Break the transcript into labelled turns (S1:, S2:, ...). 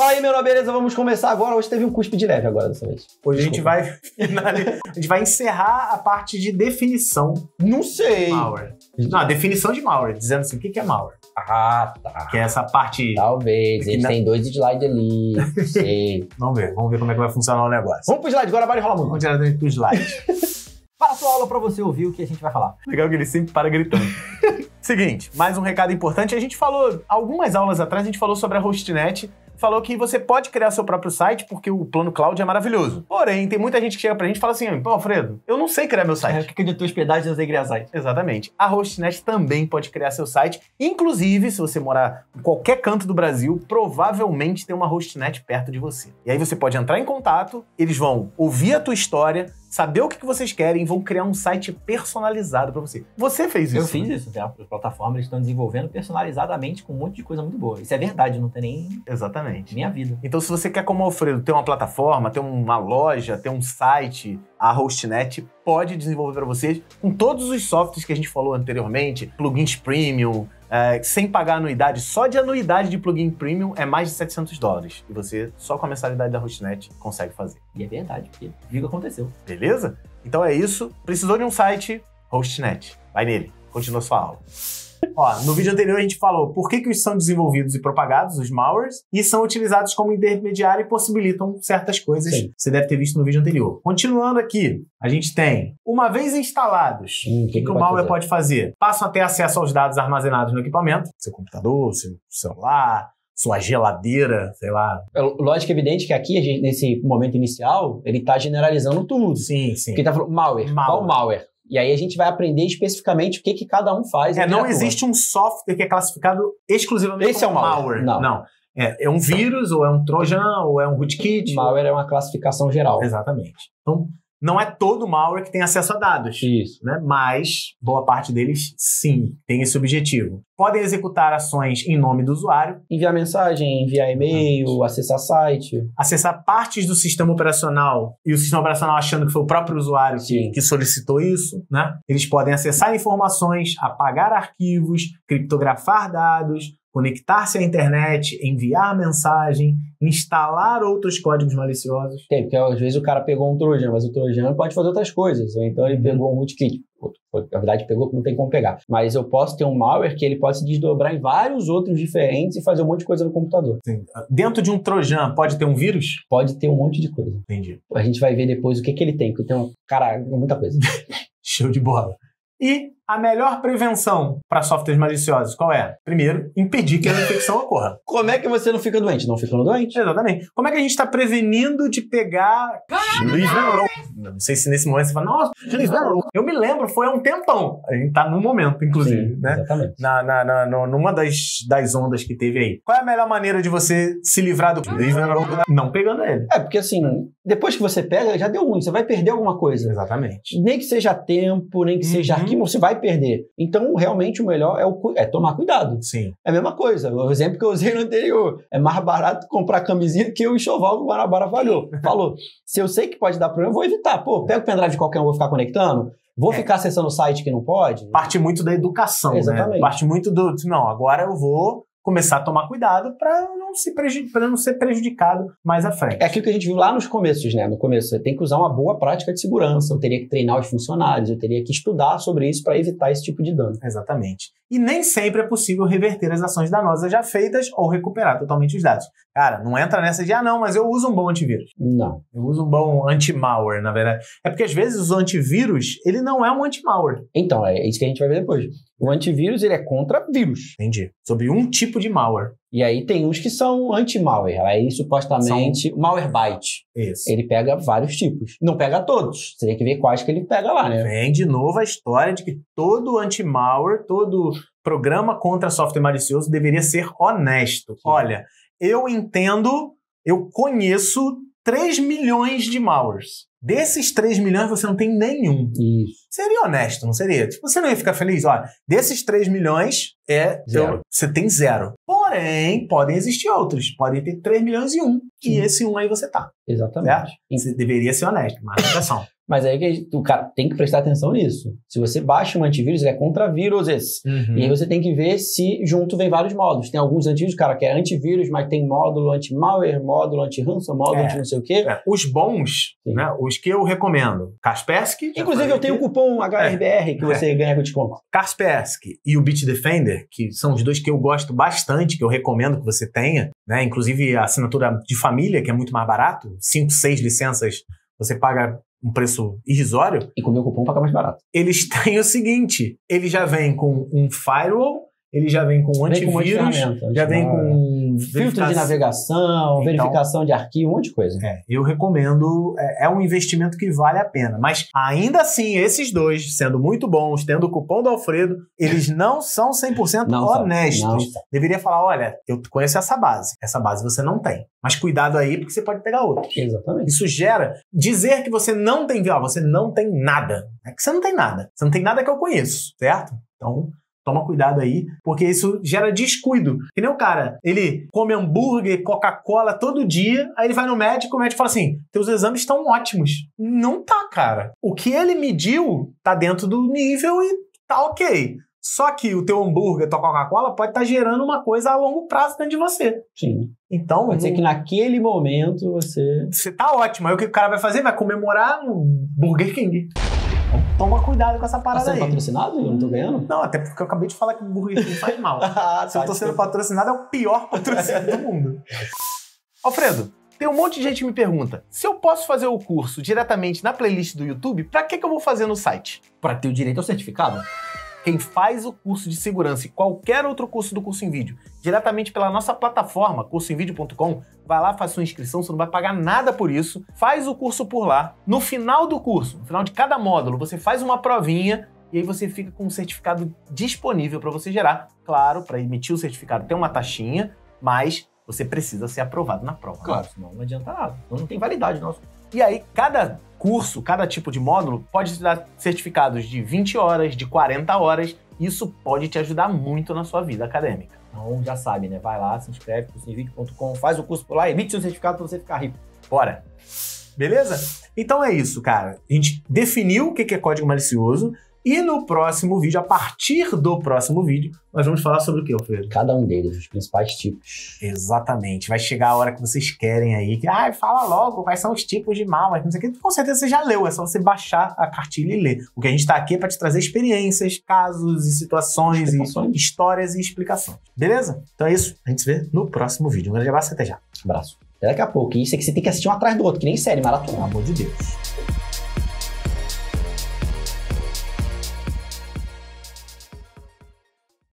S1: Fala aí, meu nome, beleza? Vamos começar agora. Hoje teve um cuspe de leve agora dessa vez.
S2: Hoje a gente vai encerrar a parte de definição.
S1: Não sei.
S2: Malware. Não, a definição de malware, dizendo assim, o que é malware?
S1: Ah, tá.
S2: Que é essa parte...
S1: Talvez, eles têm 2 slides ali, não sei.
S2: Vamos ver como é que vai funcionar o negócio.
S1: Vamos pro slide, agora vai rolar muito.
S2: Vamos diretamente pro slide.
S1: Para a sua aula pra você ouvir o que a gente vai falar.
S2: Legal que ele sempre para gritando. Seguinte, mais um recado importante. A gente falou, algumas aulas atrás, a gente falou sobre a Hostnet. Falou que você pode criar seu próprio site porque o plano cloud é maravilhoso. Porém, tem muita gente que chega pra gente e fala assim, pô, Alfredo, eu não sei criar meu site.
S1: O que de tua hospedagem eu sei criar site?
S2: Exatamente. A Hostnet também pode criar seu site. Inclusive, se você morar em qualquer canto do Brasil, provavelmente tem uma Hostnet perto de você. E aí você pode entrar em contato, eles vão ouvir a tua história, saber o que vocês querem e vão criar um site personalizado pra você. Você fez isso?
S1: Eu fiz isso. As plataformas estão desenvolvendo personalizadamente com um monte de coisa muito boa. Isso é verdade, não tem nem...
S2: Exatamente.
S1: Minha vida.
S2: Então, se você quer, como o Alfredo, ter uma plataforma, ter uma loja, ter um site, a Hostnet pode desenvolver para vocês com todos os softwares que a gente falou anteriormente, plugins premium, sem pagar anuidade. Só de anuidade de plugin premium é mais de $700. E você, só com a mensalidade da Hostnet, consegue fazer.
S1: E é verdade, porque viu o que aconteceu.
S2: Beleza? Então é isso. Precisou de um site? Hostnet. Vai nele. Continua sua aula. Ó, no vídeo anterior a gente falou por que são desenvolvidos e propagados os malwares e são utilizados como intermediário e possibilitam certas coisas.
S1: Sim.
S2: Você deve ter visto no vídeo anterior. Continuando aqui, a gente tem, uma vez instalados, o que o malware pode fazer? Passam a ter acesso aos dados armazenados no equipamento, seu computador, seu celular, sua geladeira, sei lá.
S1: Lógico, evidente que aqui, nesse momento inicial, ele está generalizando tudo.
S2: Sim, sim.
S1: Porque ele tá falando malware. Qual malware? E aí a gente vai aprender especificamente o que cada um faz.
S2: Não existe um software que é classificado exclusivamente como malware. Não. É um vírus, ou é um trojan, ou é um rootkit.
S1: Malware é uma classificação geral.
S2: Exatamente. Então, não é todo malware que tem acesso a dados.
S1: Isso.
S2: Né? Mas, boa parte deles, sim, tem esse objetivo. Podem executar ações em nome do usuário.
S1: Enviar mensagem, enviar e-mail, acessar site.
S2: Acessar partes do sistema operacional e o sistema operacional achando que foi o próprio usuário que solicitou isso. Né? Eles podem acessar informações, apagar arquivos, criptografar dados, conectar-se à internet, enviar mensagem, instalar outros códigos maliciosos.
S1: Tem, porque às vezes o cara pegou um trojan, mas o trojan pode fazer outras coisas. Ou então ele pegou um rootkit. Na verdade, pegou que não tem como pegar. Mas eu posso ter um malware que ele pode se desdobrar em vários outros diferentes e fazer um monte de coisa no computador.
S2: Sim. Dentro de um trojan, pode ter um vírus?
S1: Pode ter um monte de coisa.
S2: Entendi.
S1: A gente vai ver depois o que ele tem, porque tem muita coisa.
S2: Show de bola. E a melhor prevenção para softwares maliciosos, qual é? Primeiro, impedir que a infecção ocorra.
S1: Como é que você não fica doente? Não ficando doente?
S2: Exatamente. Como é que a gente está prevenindo de pegar... Não sei se nesse momento você fala, nossa, eu me lembro, foi há um tempão. A gente tá no momento, inclusive.
S1: Sim,
S2: né?
S1: Exatamente.
S2: Numa das ondas que teve aí. Qual é a melhor maneira de você se livrar do... Não pegando ele.
S1: Porque assim, depois que você pega, já deu ruim. Você vai perder alguma coisa.
S2: Exatamente.
S1: Nem que seja tempo, nem que seja arquivo, você vai perder. Então, realmente, o melhor é tomar cuidado.
S2: Sim.
S1: É a mesma coisa. O exemplo que eu usei no anterior. É mais barato comprar camisinha do que o enxoval que o Guanabara falou. Se eu sei que pode dar problema, eu vou evitar. Pô, pega o pendrive de qualquer um, vou ficar conectando? Vou ficar acessando o site que não pode?
S2: Parte muito da educação,
S1: exatamente.
S2: Né? Parte muito do... Não, agora eu vou começar a tomar cuidado para não ser prejudicado mais à frente.
S1: É aquilo que a gente viu lá nos começos, né? No começo, você tem que usar uma boa prática de segurança, eu teria que treinar os funcionários, eu teria que estudar sobre isso para evitar esse tipo de dano.
S2: Exatamente. E nem sempre é possível reverter as ações danosas já feitas ou recuperar totalmente os dados. Cara, não entra nessa de, não, mas eu uso um bom antivírus.
S1: Não.
S2: Eu uso um bom anti-malware, na verdade. É porque às vezes o antivírus, ele não é um anti-malware.
S1: Então, é isso que a gente vai ver depois. O antivírus, ele é contra vírus.
S2: Entendi. Sobre um tipo de malware.
S1: E aí tem uns que são anti-malware. Aí, supostamente, Malwarebytes.
S2: Isso.
S1: Ele pega vários tipos. Não pega todos. Você tem que ver quais que ele pega lá, né?
S2: Vem de novo a história de que todo anti-malware, todo programa contra software malicioso deveria ser honesto. Sim. Olha, eu conheço 3 milhões de malwares. Desses 3 milhões, você não tem nenhum.
S1: Isso.
S2: Seria honesto, não seria? Você não ia ficar feliz? Olha, desses 3 milhões, você tem 0. Porém, podem existir outros. Podem ter 3 milhões e 1. E esse 1 aí você tá.
S1: Exatamente.
S2: Certo? Você deveria ser honesto, mas atenção.
S1: Mas aí que o cara tem que prestar atenção nisso. Se você baixa um antivírus, ele é contra víruses. E aí você tem que ver se junto vem vários módulos. Tem alguns antivírus, cara, que é antivírus, mas tem módulo anti-malware, módulo anti-ransom, módulo anti não sei o quê.
S2: Os bons, né, os que eu recomendo, Kaspersky.
S1: Inclusive eu tenho o cupom HRBR que você ganha com desconto.
S2: Kaspersky e o Bitdefender, que são os dois que eu gosto bastante, que eu recomendo que você tenha, né? Inclusive a assinatura de família, que é muito mais barato, 5, 6 licenças, você paga um preço irrisório.
S1: E com o meu cupom paga mais barato.
S2: Eles têm o seguinte, ele já vem com um firewall, ele já vem com antivírus, já vem com
S1: filtro de navegação, então, verificação de arquivo, um monte de coisa.
S2: Eu recomendo, é um investimento que vale a pena. Mas ainda assim, esses dois, sendo muito bons, tendo o cupom do Alfredo, eles não são 100% honestos. Deveria falar, olha, eu conheço essa base você não tem. Mas cuidado aí, porque você pode pegar outra.
S1: Exatamente.
S2: Isso gera, dizer que você não tem, você não tem nada. É que você não tem nada. Você não tem nada que eu conheço, certo? Então, toma cuidado aí, porque isso gera descuido. Que nem o cara, ele come hambúrguer, Coca-Cola todo dia, aí ele vai no médico, o médico fala assim, teus exames estão ótimos. Não tá, cara. O que ele mediu tá dentro do nível e tá ok. Só que o teu hambúrguer, tua Coca-Cola pode estar gerando uma coisa a longo prazo dentro de você.
S1: Sim.
S2: Então,
S1: pode ser que naquele momento você
S2: tá ótimo. Aí o que o cara vai fazer? Vai comemorar no Burger King. Então, toma cuidado com essa parada aí.
S1: Tá sendo patrocinado? Eu não tô ganhando?
S2: Não, até porque eu acabei de falar que o Burger King faz mal. Se eu tô sendo patrocinado, é o pior patrocínio do mundo. Alfredo, tem um monte de gente que me pergunta, se eu posso fazer o curso diretamente na playlist do YouTube, pra que eu vou fazer no site?
S1: Pra ter o direito ao certificado.
S2: Quem faz o curso de segurança e qualquer outro curso do Curso em Vídeo diretamente pela nossa plataforma, cursoemvideo.com, vai lá, faz sua inscrição, você não vai pagar nada por isso, faz o curso por lá. No final do curso, no final de cada módulo, você faz uma provinha e aí você fica com um certificado disponível para você gerar. Claro, para emitir o certificado tem uma taxinha, mas você precisa ser aprovado na prova.
S1: Claro, senão não adianta nada. Então não tem validade nosso.
S2: E aí, cada curso, cada tipo de módulo pode te dar certificados de 20 horas, de 40 horas. Isso pode te ajudar muito na sua vida acadêmica.
S1: Então já sabe, né? Vai lá, se inscreve, cursoemvideo.com, faz o curso por lá, emite seu certificado para você ficar rico.
S2: Bora! Beleza? Então é isso, cara. A gente definiu o que é código malicioso. E no próximo vídeo, a partir do próximo vídeo, nós vamos falar sobre o que, Alfredo?
S1: Cada um deles, os principais tipos.
S2: Exatamente. Vai chegar a hora que vocês querem aí, que fala logo quais são os tipos de malware, não sei o que. Com certeza você já leu, é só você baixar a cartilha e ler. O que a gente tá aqui é para te trazer experiências, casos e situações, e histórias e explicações. Beleza? Então é isso. A gente se vê no próximo vídeo. Um grande abraço e até já.
S1: Abraço. Até daqui a pouco. E isso é que você tem que assistir um atrás do outro, que nem série, maratona.
S2: Pelo amor de Deus.